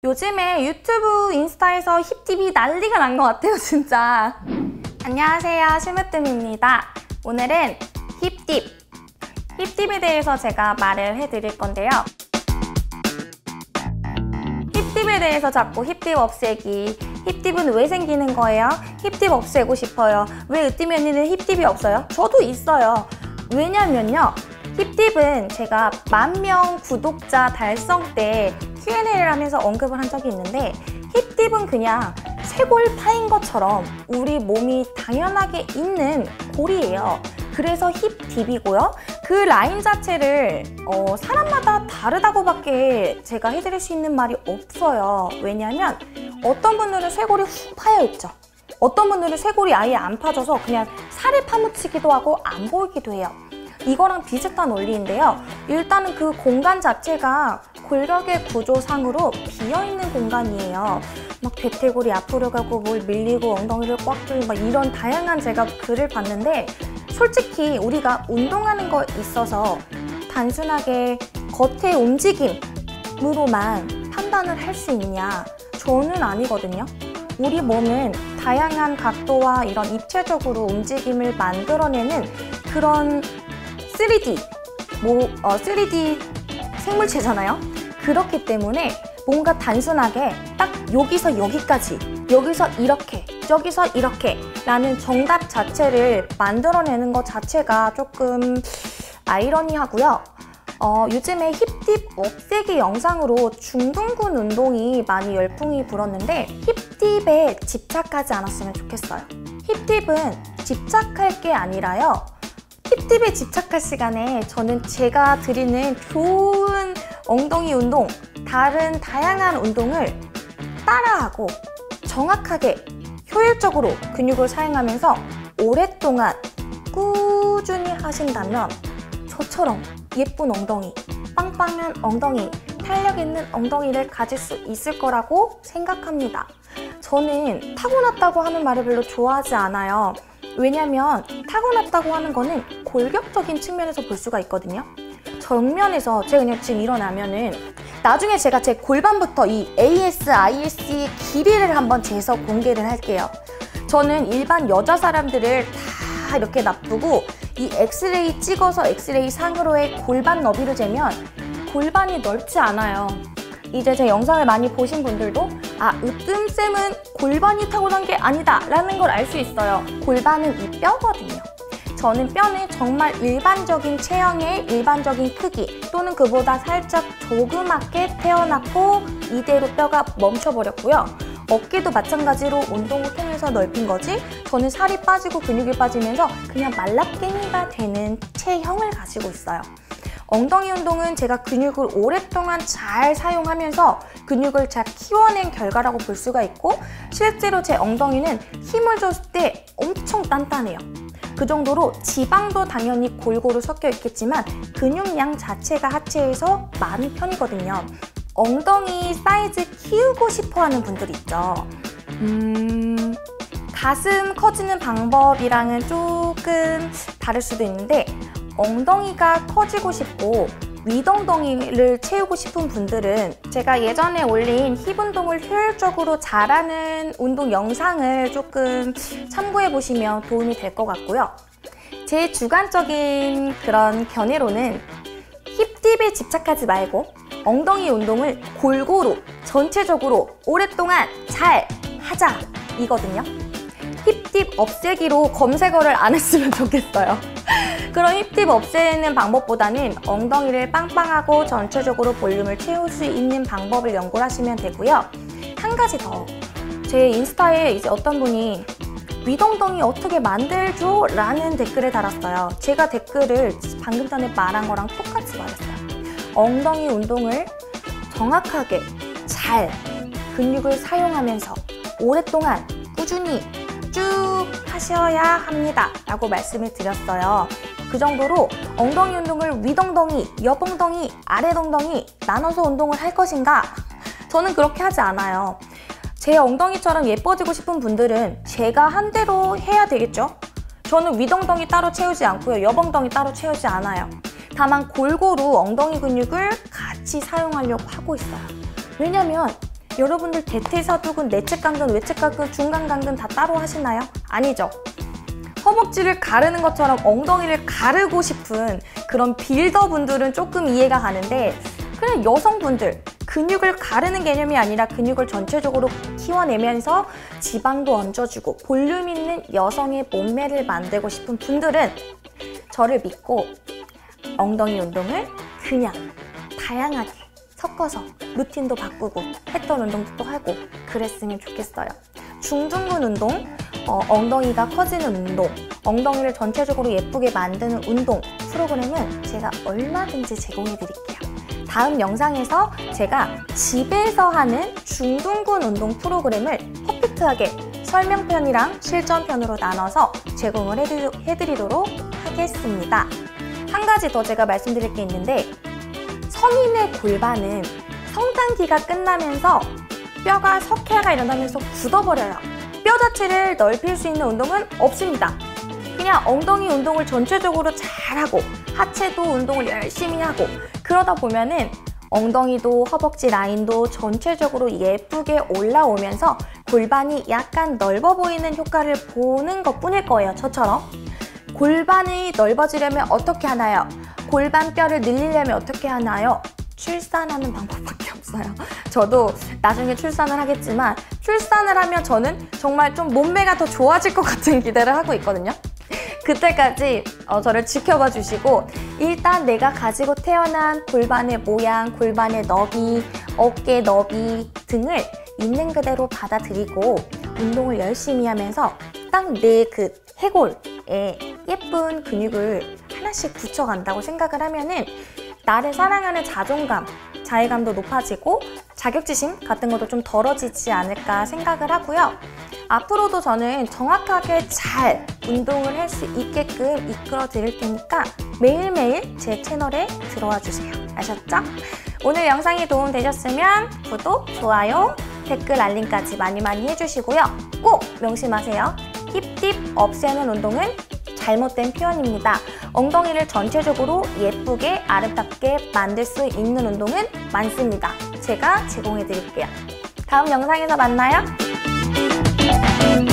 요즘에 유튜브, 인스타에서 힙딥이 난리가 난 것 같아요, 진짜. 안녕하세요, 심으뜸입니다. 오늘은 힙딥에 대해서 제가 말을 해드릴 건데요. 힙딥에 대해서 자꾸 힙딥 없애기, 힙딥은 왜 생기는 거예요? 힙딥 없애고 싶어요. 왜 으뜸이 언니는 힙딥이 없어요? 저도 있어요. 왜냐면요, 힙딥은 제가 10,000명 구독자 달성 때 Q&A를 하면서 언급을 한 적이 있는데, 힙딥은 그냥 쇄골 파인 것처럼 우리 몸이 당연하게 있는 골이에요. 그래서 힙딥이고요. 그 라인 자체를 사람마다 다르다고밖에 제가 해드릴 수 있는 말이 없어요. 왜냐하면 어떤 분들은 쇄골이 훅 파여 있죠. 어떤 분들은 쇄골이 아예 안 파져서 그냥 살이 파묻히기도 하고 안 보이기도 해요. 이거랑 비슷한 원리인데요. 일단은 그 공간 자체가 골격의 구조상으로 비어있는 공간이에요. 막 대퇴골이 앞으로 가고 뭘 밀리고 엉덩이를 꽉 조이고 막 이런 다양한 제가 글을 봤는데, 솔직히 우리가 운동하는 거에 있어서 단순하게 겉의 움직임으로만 판단을 할 수 있냐? 저는 아니거든요. 우리 몸은 다양한 각도와 이런 입체적으로 움직임을 만들어내는 그런 3D 생물체잖아요. 그렇기 때문에 뭔가 단순하게 딱 여기서 여기까지, 여기서 이렇게, 저기서 이렇게 라는 정답 자체를 만들어내는 것 자체가 조금 아이러니하고요. 요즘에 힙딥 없애기 영상으로 중둔근 운동이 많이 열풍이 불었는데, 힙딥에 집착하지 않았으면 좋겠어요. 힙딥은 집착할 게 아니라요, 힙딥에 집착할 시간에 저는 제가 드리는 좋은 엉덩이 운동, 다른 다양한 운동을 따라하고 정확하게 효율적으로 근육을 사용하면서 오랫동안 꾸준히 하신다면 저처럼 예쁜 엉덩이, 빵빵한 엉덩이, 탄력 있는 엉덩이를 가질 수 있을 거라고 생각합니다. 저는 타고났다고 하는 말을 별로 좋아하지 않아요. 왜냐면 타고났다고 하는 거는 골격적인 측면에서 볼 수가 있거든요. 정면에서 제가 그냥 지금 일어나면은 나중에 제가 제 골반부터 이 AS, IS의 길이를 한번 재서 공개를 할게요. 저는 일반 여자 사람들을 다 이렇게 놔두고 이 엑스레이 찍어서 엑스레이 상으로의 골반 너비를 재면 골반이 넓지 않아요. 이제 제 영상을 많이 보신 분들도 으뜸쌤은 골반이 타고난 게 아니다 라는 걸 알 수 있어요. 골반은 이 뼈거든요. 저는 뼈는 정말 일반적인 체형의 일반적인 크기 또는 그보다 살짝 조그맣게 태어났고 이대로 뼈가 멈춰버렸고요. 어깨도 마찬가지로 운동을 통해서 넓힌 거지, 저는 살이 빠지고 근육이 빠지면서 그냥 말라깽이가 되는 체형을 가지고 있어요. 엉덩이 운동은 제가 근육을 오랫동안 잘 사용하면서 근육을 잘 키워낸 결과라고 볼 수가 있고, 실제로 제 엉덩이는 힘을 줬을 때 엄청 단단해요. 그 정도로 지방도 당연히 골고루 섞여 있겠지만 근육량 자체가 하체에서 많은 편이거든요. 엉덩이 사이즈 키우고 싶어 하는 분들이 있죠. 가슴 커지는 방법이랑은 조금 다를 수도 있는데, 엉덩이가 커지고 싶고 윗엉덩이를 채우고 싶은 분들은 제가 예전에 올린 힙 운동을 효율적으로 잘하는 운동 영상을 조금 참고해 보시면 도움이 될 것 같고요. 제 주관적인 그런 견해로는 힙딥에 집착하지 말고 엉덩이 운동을 골고루 전체적으로 오랫동안 잘 하자 이거든요. 힙딥 없애기로 검색어를 안 했으면 좋겠어요. 그런 힙딥 없애는 방법보다는 엉덩이를 빵빵하고 전체적으로 볼륨을 채울 수 있는 방법을 연구를 하시면 되고요. 한 가지 더, 제 인스타에 이제 어떤 분이 윗엉덩이 어떻게 만들죠? 라는 댓글을 달았어요. 제가 댓글을 방금 전에 말한 거랑 똑같이 말했어요. 엉덩이 운동을 정확하게 잘 근육을 사용하면서 오랫동안 꾸준히 쭉 하셔야 합니다 라고 말씀을 드렸어요. 그 정도로 엉덩이 운동을 윗엉덩이, 옆엉덩이, 아랫엉덩이 나눠서 운동을 할 것인가? 저는 그렇게 하지 않아요. 제 엉덩이처럼 예뻐지고 싶은 분들은 제가 한 대로 해야 되겠죠? 저는 윗엉덩이 따로 채우지 않고요, 옆엉덩이 따로 채우지 않아요. 다만 골고루 엉덩이 근육을 같이 사용하려고 하고 있어요. 왜냐면 여러분들 대퇴사두근, 내측강근, 외측강근, 중간강근 다 따로 하시나요? 아니죠. 허벅지를 가르는 것처럼 엉덩이를 가르고 싶은 그런 빌더분들은 조금 이해가 가는데, 그냥 여성분들 근육을 가르는 개념이 아니라 근육을 전체적으로 키워내면서 지방도 얹어주고 볼륨 있는 여성의 몸매를 만들고 싶은 분들은 저를 믿고 엉덩이 운동을 그냥 다양하게 섞어서 루틴도 바꾸고 했던 운동도 하고 그랬으면 좋겠어요. 중둔근 운동, 엉덩이가 커지는 운동, 엉덩이를 전체적으로 예쁘게 만드는 운동 프로그램은 제가 얼마든지 제공해 드릴게요. 다음 영상에서 제가 집에서 하는 중둔근 운동 프로그램을 퍼펙트하게 설명편이랑 실전편으로 나눠서 제공을 해드리도록 하겠습니다. 한 가지 더 제가 말씀드릴 게 있는데, 성인의 골반은 성장기가 끝나면서 뼈가 석회가 일어나면서 굳어버려요. 뼈 자체를 넓힐 수 있는 운동은 없습니다. 그냥 엉덩이 운동을 전체적으로 잘하고 하체도 운동을 열심히 하고 그러다 보면은 엉덩이도 허벅지 라인도 전체적으로 예쁘게 올라오면서 골반이 약간 넓어 보이는 효과를 보는 것 뿐일 거예요. 저처럼. 골반이 넓어지려면 어떻게 하나요? 골반뼈를 늘리려면 어떻게 하나요? 출산하는 방법밖에 없어요. 저도 나중에 출산을 하겠지만 출산을 하면 저는 정말 좀 몸매가 더 좋아질 것 같은 기대를 하고 있거든요. 그때까지 저를 지켜봐 주시고, 일단 내가 가지고 태어난 골반의 모양, 골반의 너비, 어깨 너비 등을 있는 그대로 받아들이고 운동을 열심히 하면서 딱 내 그 해골에 예쁜 근육을 하나씩 붙여간다고 생각을 하면은 나를 사랑하는 자존감, 자애감도 높아지고 자격지심 같은 것도 좀 덜어지지 않을까 생각을 하고요. 앞으로도 저는 정확하게 잘 운동을 할 수 있게끔 이끌어 드릴 테니까 매일매일 제 채널에 들어와 주세요. 아셨죠? 오늘 영상이 도움되셨으면 구독, 좋아요, 댓글, 알림까지 많이 해주시고요. 꼭 명심하세요. 힙딥 없애는 운동은 잘못된 표현입니다. 엉덩이를 전체적으로 예쁘게 아름답게 만들 수 있는 운동은 많습니다. 제가 제공해 드릴게요. 다음 영상에서 만나요.